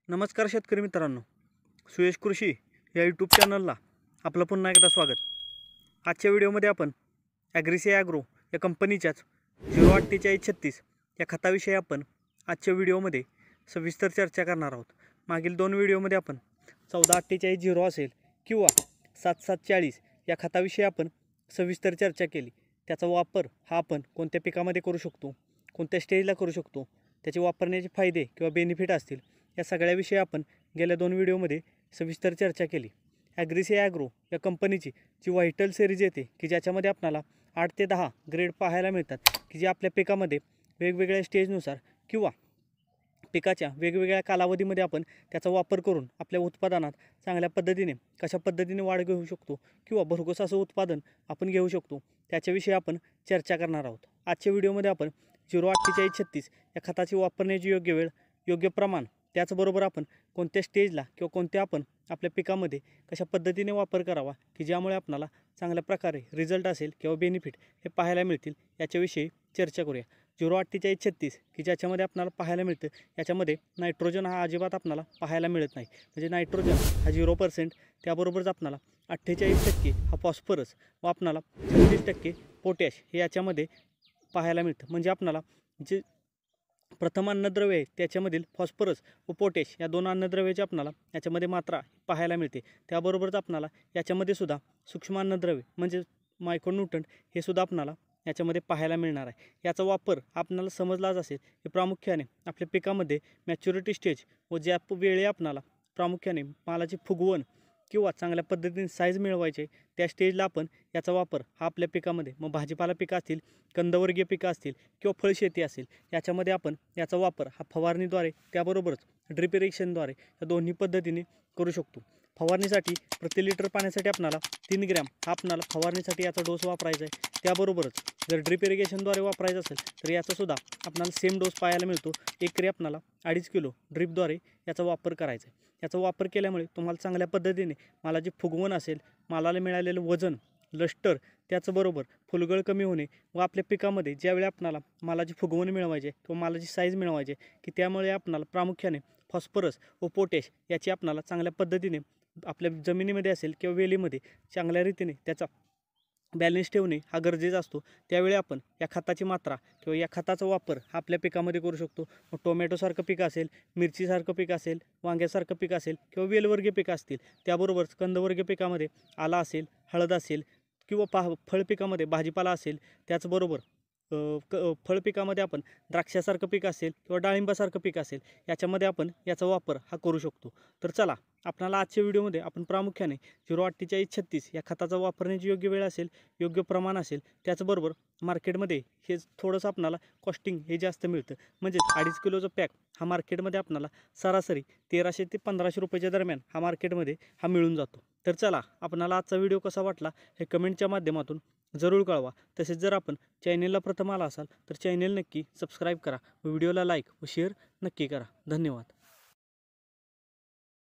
नमस्कार शेतकरी मित्रांनो, सुयश कृषी या यूट्यूब चॅनलला आपलं पुन्हा एकदा स्वागत. आजच्या व्हिडिओमध्ये आपण ॲग्रिसिया ॲग्रो या कंपनीच्याच 04836 या खताविषयी आपण आजच्या व्हिडिओमध्ये सविस्तर चर्चा करणार आहोत. मागील दोन व्हिडिओमध्ये आपण 144840 असेल किंवा 7740 या खताविषयी आपण सविस्तर चर्चा केली. त्याचा वापर हा आपण कोणत्या पिकामध्ये करू शकतो, कोणत्या स्टेजला करू शकतो, त्याचे वापरण्याचे फायदे किंवा बेनिफिट असतील, या सगळ्याविषयी आपण गेल्या दोन व्हिडिओमध्ये सविस्तर चर्चा केली. ॲग्रिसिया ॲग्रो या कंपनीची जी व्हायटल सिरीज येते की ज्याच्यामध्ये आपल्याला 8 ते 10 ग्रेड पाहायला मिळतात की जे आपल्या पिकामध्ये वेगवेगळ्या स्टेजनुसार किंवा पिकाच्या वेगवेगळ्या कालावधीमध्ये आपण त्याचा वापर करून आपल्या उत्पादनात चांगल्या पद्धतीने कशा पद्धतीने वाढ घेऊ शकतो किंवा भरघोस असं उत्पादन आपण घेऊ शकतो, त्याच्याविषयी आपण चर्चा करणार आहोत. आजच्या व्हिडिओमध्ये आपण 04836 या खताची वापरण्याची योग्य वेळ, योग्य प्रमाण, त्याचबरोबर आपण कोणत्या स्टेजला किंवा कोणत्या आपण आपल्या पिकामध्ये कशा पद्धतीने वापर करावा की ज्यामुळे आपल्याला चांगल्या प्रकारे रिझल्ट असेल किंवा बेनिफिट हे पाहायला मिळतील, याच्याविषयी चर्चा करूया. 04836 की ज्याच्यामध्ये आपल्याला पाहायला मिळतं, याच्यामध्ये नायट्रोजन हा अजिबात आपल्याला पाहायला मिळत नाही. म्हणजे नायट्रोजन हा 0%, त्याबरोबरच आपल्याला 48% हा फॉस्फरस व आपल्याला 36% पोटॅश हे याच्यामध्ये पाहायला मिळतं. म्हणजे आपल्याला जे प्रथम अन्नद्रव्य आहे त्याच्यामधील फॉस्फरस व पोटॅश या दोन अन्नद्रव्याची आपल्याला याच्यामध्ये मात्रा पाहायला मिळते. त्याबरोबरच आपल्याला याच्यामध्ये सुद्धा सूक्ष्म अन्नद्रव्य म्हणजे मायक्रोन्यूट्रंट हे सुद्धा आपल्याला याच्यामध्ये पाहायला मिळणार आहे. याचा वापर आपल्याला समजलाच असेल की प्रामुख्याने आपल्या पिकामध्ये मॅच्युरिटी स्टेज व ज्या वेळी आपल्याला प्रामुख्याने मालाची फुगवण किंवा चांगल्या पद्धतीने साईज मिळवायचे त्या स्टेजला आपण याचा वापर हा आपल्या पिकामध्ये, मग भाजीपाला पिकं असतील, कंदवर्गीय पिकं असतील किंवा फळशेती असेल, याच्यामध्ये आपण याचा वापर हा फवारणीद्वारे त्याबरोबरच ड्रिप इरिगेशनद्वारे या दोन्ही पद्धतीने करू शकतो. फवारणीसाठी प्रति लिटर पाण्यासाठी आपल्याला 3 ग्रॅम हा आपल्याला फवारणीसाठी याचा डोस वापरायचा आहे. त्याबरोबरच जर ड्रिप इरिगेशनद्वारे वापरायचं असेल तर याचासुद्धा आपल्याला सेम डोस पाहायला मिळतो. एकरी आपल्याला 2.5 किलो ड्रिपद्वारे याचा वापर करायचा आहे. याचा वापर केल्यामुळे तुम्हाला चांगल्या पद्धतीने मालाची फुगवण असेल, मालाला मिळालेलं वजन, लष्टर, त्याचबरोबर फुलगळ कमी होणे व आपल्या पिकामध्ये ज्यावेळी आपल्याला मालाची फुगवण मिळवायची किंवा मालाची साईज मिळवायची की त्यामुळे आपल्याला प्रामुख्याने फॉस्फरस व पोटॅश याची आपल्याला चांगल्या पद्धतीने आपल्या जमिनीमध्ये असेल किंवा वेलीमध्ये चांगल्या रीतीने त्याचा बॅलन्स ठेवणे हा गरजेचा असतो. त्यावेळी आपण या खताची मात्रा किंवा या खताचा वापर हा आपल्या पिकामध्ये करू शकतो. मग टोमॅटोसारखं पीक असेल, मिरचीसारखं पीक असेल, वांग्यासारखं पीक असेल किंवा वेलवर्गीय पिकं असतील, त्याबरोबरच कंदवर्गीय पिकामध्ये आला असेल, हळद असेल किंवा फळपिकामध्ये भाजीपाला असेल, त्याचबरोबर फळपिकामध्ये आपण द्राक्षासारखं पीक असेल किंवा डाळिंबासारखं पीक असेल, याच्यामध्ये आपण याचा वापर हा करू शकतो. तर चला, आपल्याला आजच्या व्हिडिओमध्ये आपण प्रामुख्याने 04836 या खताचा वापरण्याची योग्य वेळ असेल, योग्य प्रमाण असेल, त्याचबरोबर मार्केटमध्ये हे थोडंसं आपल्याला कॉस्टिंग हे जास्त मिळतं. म्हणजेच 2.5 किलोचं पॅक हा मार्केटमध्ये आपल्याला सरासरी 1300 ते 1500 रुपयाच्या दरम्यान हा मार्केटमध्ये हा मिळून जातो. तर चला, आपल्याला आजचा व्हिडिओ कसा वाटला हे कमेंटच्या माध्यमातून जरूर कळवा. तसेच जर आपण चॅनेलला प्रथम आला असाल तर चॅनेल नक्की सबस्क्राईब करा व व्हिडिओला लाईक व शेअर नक्की करा. धन्यवाद.